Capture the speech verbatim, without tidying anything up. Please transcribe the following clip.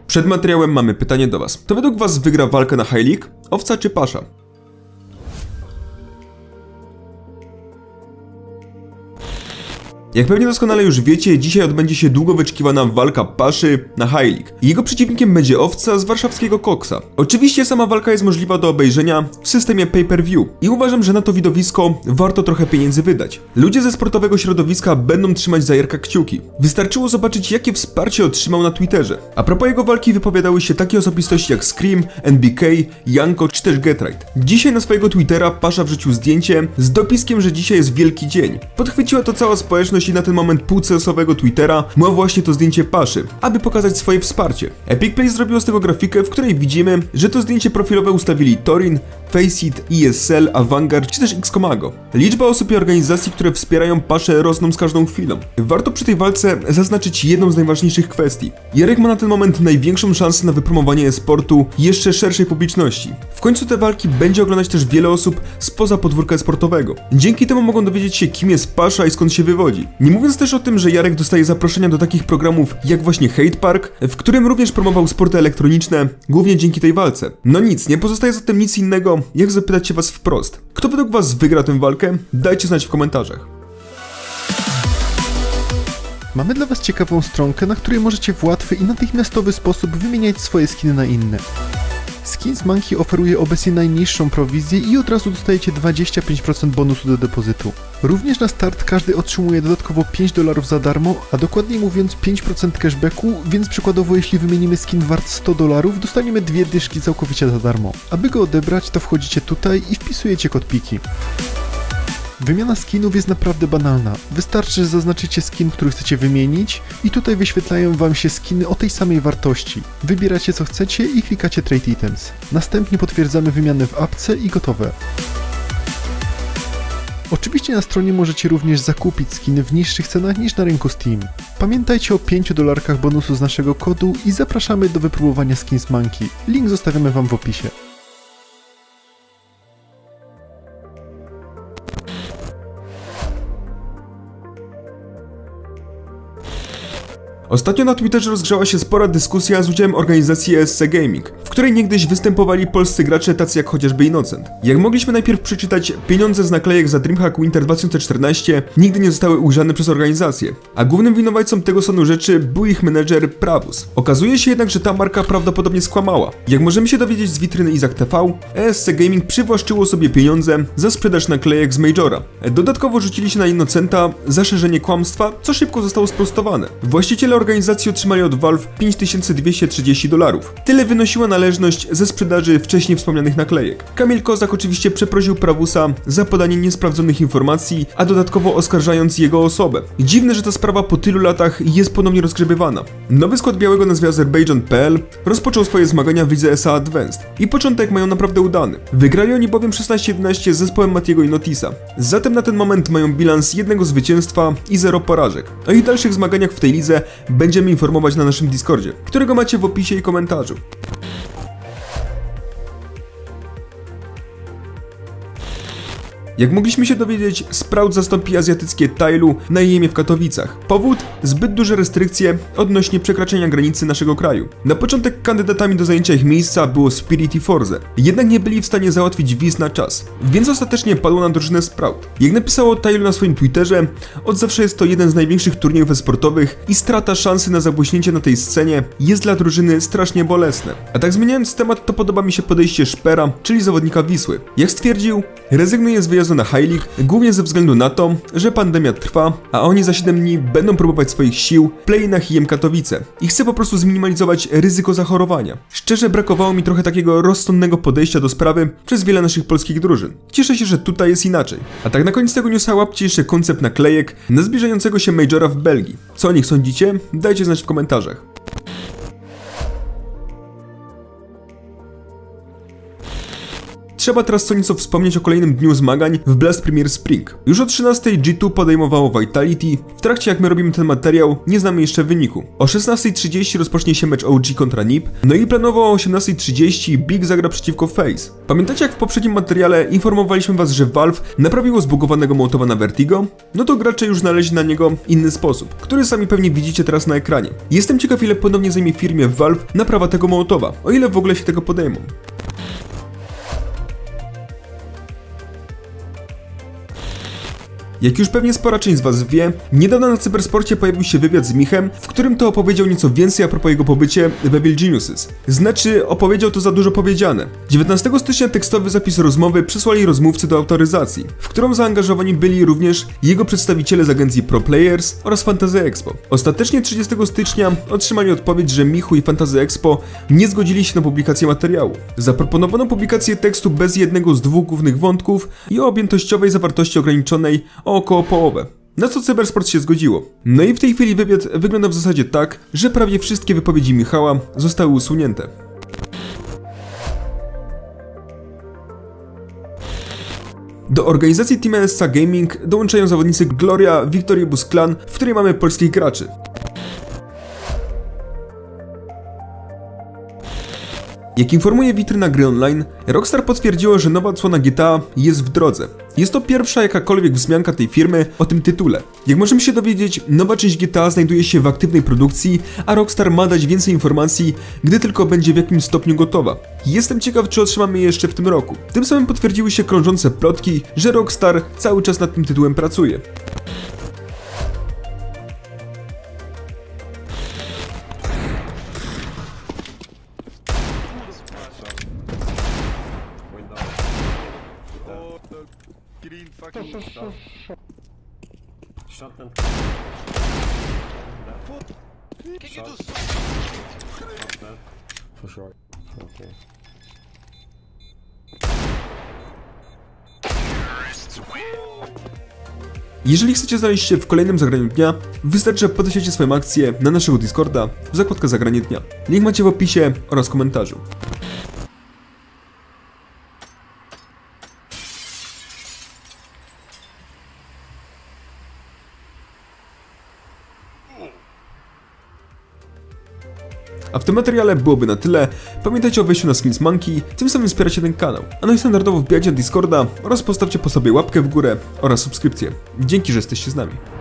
Przed materiałem mamy pytanie do was. To według was wygra walkę na High League? Owca czy Pasza? Jak pewnie doskonale już wiecie, dzisiaj odbędzie się długo wyczekiwana walka Paszy na High League. Jego przeciwnikiem będzie Owca z warszawskiego Koksa. Oczywiście sama walka jest możliwa do obejrzenia w systemie pay-per-view i uważam, że na to widowisko warto trochę pieniędzy wydać. Ludzie ze sportowego środowiska będą trzymać za Jarka kciuki. Wystarczyło zobaczyć, jakie wsparcie otrzymał na Twitterze. A propos jego walki wypowiadały się takie osobistości jak Scream, N B K, Janko czy też Getright. Dzisiaj na swojego Twittera Pasza wrzucił zdjęcie z dopiskiem, że dzisiaj jest wielki dzień. Podchwyciła to cała społeczność i na ten moment pół C S owego Twittera ma właśnie to zdjęcie Paszy, aby pokazać swoje wsparcie. Epic Play zrobiło z tego grafikę, w której widzimy, że to zdjęcie profilowe ustawili Torin, Faceit, E S L, Avangard czy też X-Komago. Liczba osób i organizacji, które wspierają Paszę, rosną z każdą chwilą. Warto przy tej walce zaznaczyć jedną z najważniejszych kwestii. Jarek ma na ten moment największą szansę na wypromowanie e-sportu jeszcze szerszej publiczności. W końcu te walki będzie oglądać też wiele osób spoza podwórka sportowego. Dzięki temu mogą dowiedzieć się, kim jest Pasza i skąd się wywodzi. Nie mówiąc też o tym, że Jarek dostaje zaproszenia do takich programów jak właśnie Hate Park, w którym również promował sporty elektroniczne, głównie dzięki tej walce. No nic, nie pozostaje zatem nic innego, jak zapytać się was wprost. Kto według was wygra tę walkę? Dajcie znać w komentarzach. Mamy dla was ciekawą stronkę, na której możecie w łatwy i natychmiastowy sposób wymieniać swoje skiny na inne. SkinsMonkey oferuje obecnie najniższą prowizję i od razu dostajecie dwadzieścia pięć procent bonusu do depozytu. Również na start każdy otrzymuje dodatkowo pięć dolarów za darmo, a dokładniej mówiąc pięć procent cashbacku, więc przykładowo jeśli wymienimy skin wart sto dolarów, dostaniemy dwie dyszki całkowicie za darmo. Aby go odebrać, to wchodzicie tutaj i wpisujecie kod Piki. Wymiana skinów jest naprawdę banalna. Wystarczy, że zaznaczycie skin, który chcecie wymienić i tutaj wyświetlają wam się skiny o tej samej wartości. Wybieracie co chcecie i klikacie Trade Items. Następnie potwierdzamy wymianę w apce i gotowe. Oczywiście na stronie możecie również zakupić skiny w niższych cenach niż na rynku Steam. Pamiętajcie o pięciu dolarkach bonusu z naszego kodu i zapraszamy do wypróbowania SkinsMonkey. Link zostawiamy wam w opisie. Ostatnio na Twitterze rozgrzała się spora dyskusja z udziałem organizacji E S C Gaming, w której niegdyś występowali polscy gracze tacy jak chociażby Innocent. Jak mogliśmy najpierw przeczytać, pieniądze z naklejek za DreamHack Winter dwa tysiące czternaście nigdy nie zostały ujrzane przez organizację, a głównym winowajcą tego stanu rzeczy był ich menedżer Pravus. Okazuje się jednak, że ta marka prawdopodobnie skłamała. Jak możemy się dowiedzieć z witryny Izak T V, E S C Gaming przywłaszczyło sobie pieniądze za sprzedaż naklejek z Majora. Dodatkowo rzucili się na Innocenta za szerzenie kłamstwa, co szybko zostało sprostowane. Właściciele organizacji otrzymali od Valve pięć tysięcy dwieście trzydzieści dolarów. Tyle wynosiła należność ze sprzedaży wcześniej wspomnianych naklejek. Kamil Kozak oczywiście przeprosił Pravusa za podanie niesprawdzonych informacji, a dodatkowo oskarżając jego osobę. Dziwne, że ta sprawa po tylu latach jest ponownie rozgrzebywana. Nowy skład białego nazwy Azerbaijan kropka p l rozpoczął swoje zmagania w lidze E S A Advanced i początek mają naprawdę udany. Wygrali oni bowiem szesnaście jedenaście z zespołem Matiego i Notisa. Zatem na ten moment mają bilans jednego zwycięstwa i zero porażek. O ich dalszych zmaganiach w tej lidze będziemy informować na naszym Discordzie, którego macie w opisie i komentarzu. Jak mogliśmy się dowiedzieć, Sprout zastąpi azjatyckie Tailu na Jemie w Katowicach. Powód? Zbyt duże restrykcje odnośnie przekraczania granicy naszego kraju. Na początek kandydatami do zajęcia ich miejsca było Spirit i Forze, jednak nie byli w stanie załatwić wiz na czas, więc ostatecznie padło na drużynę Sprout. Jak napisało Tailu na swoim Twitterze, od zawsze jest to jeden z największych turniejów e-sportowych i strata szansy na zabłyśnięcie na tej scenie jest dla drużyny strasznie bolesne. A tak zmieniając temat, to podoba mi się podejście Szpera, czyli zawodnika Wisły. Jak stwierdził, rezygnuje z wyjazdu na High League, głównie ze względu na to, że pandemia trwa, a oni za siedem dni będą próbować swoich sił w play-inach I E M Katowice i chce po prostu zminimalizować ryzyko zachorowania. Szczerze brakowało mi trochę takiego rozsądnego podejścia do sprawy przez wiele naszych polskich drużyn. Cieszę się, że tutaj jest inaczej. A tak na koniec tego newsa łapcie jeszcze koncept naklejek na zbliżającego się Majora w Belgii. Co o nich sądzicie? Dajcie znać w komentarzach. trzeba teraz co nieco wspomnieć o kolejnym dniu zmagań w Blast Premier Spring. Już o trzynastej G dwa podejmowało Vitality, w trakcie jak my robimy ten materiał, nie znamy jeszcze wyniku. O szesnastej trzydzieści rozpocznie się mecz O G kontra N I P, no i planowo o osiemnastej trzydzieści Big zagra przeciwko FaZe. Pamiętacie, jak w poprzednim materiale informowaliśmy was, że Valve naprawiło zbugowanego Mołotowa na Vertigo? No to gracze już znaleźli na niego inny sposób, który sami pewnie widzicie teraz na ekranie. Jestem ciekaw, ile ponownie zajmie firmie Valve naprawa tego Mołotowa, o ile w ogóle się tego podejmą. Jak już pewnie spora część z was wie, niedawno na Cybersporcie pojawił się wywiad z Michem, w którym to opowiedział nieco więcej a propos jego pobycie w Evil Geniuses. Znaczy, opowiedział to za dużo powiedziane. dziewiętnastego stycznia tekstowy zapis rozmowy przesłali rozmówcy do autoryzacji, w którą zaangażowani byli również jego przedstawiciele z agencji Pro Players oraz Fantasy Expo. Ostatecznie trzydziestego stycznia otrzymali odpowiedź, że Michu i Fantasy Expo nie zgodzili się na publikację materiału. Zaproponowano publikację tekstu bez jednego z dwóch głównych wątków i o objętościowej zawartości ograniczonej o około połowę. Na co Cybersport się zgodziło. No i w tej chwili wywiad wygląda w zasadzie tak, że prawie wszystkie wypowiedzi Michała zostały usunięte. Do organizacji Team N S C Gaming dołączają zawodnicy Gloria Victorious Clan, w której mamy polskich graczy. Jak informuje witryna gry online, Rockstar potwierdziło, że nowa odsłona G T A jest w drodze. Jest to pierwsza jakakolwiek wzmianka tej firmy o tym tytule. Jak możemy się dowiedzieć, nowa część G T A znajduje się w aktywnej produkcji, a Rockstar ma dać więcej informacji, gdy tylko będzie w jakimś stopniu gotowa. Jestem ciekaw, czy otrzymamy je jeszcze w tym roku. Tym samym potwierdziły się krążące plotki, że Rockstar cały czas nad tym tytułem pracuje. Green fucking stuff. Shot them. Can you do something? For sure. Okay. Jeżeli chcecie znaleźć się w kolejnym zagraniu dnia, wystarczy, że podejdziecie swoją akcję na naszego Discorda w zakładkę Zagranie Dnia. Link macie w opisie oraz komentarzu. A w tym materiale byłoby na tyle. Pamiętajcie o wejściu na Skins Monkey, tym samym wspieracie ten kanał. A no i standardowo wbijajcie na Discorda oraz postawcie po sobie łapkę w górę oraz subskrypcję. Dzięki, że jesteście z nami.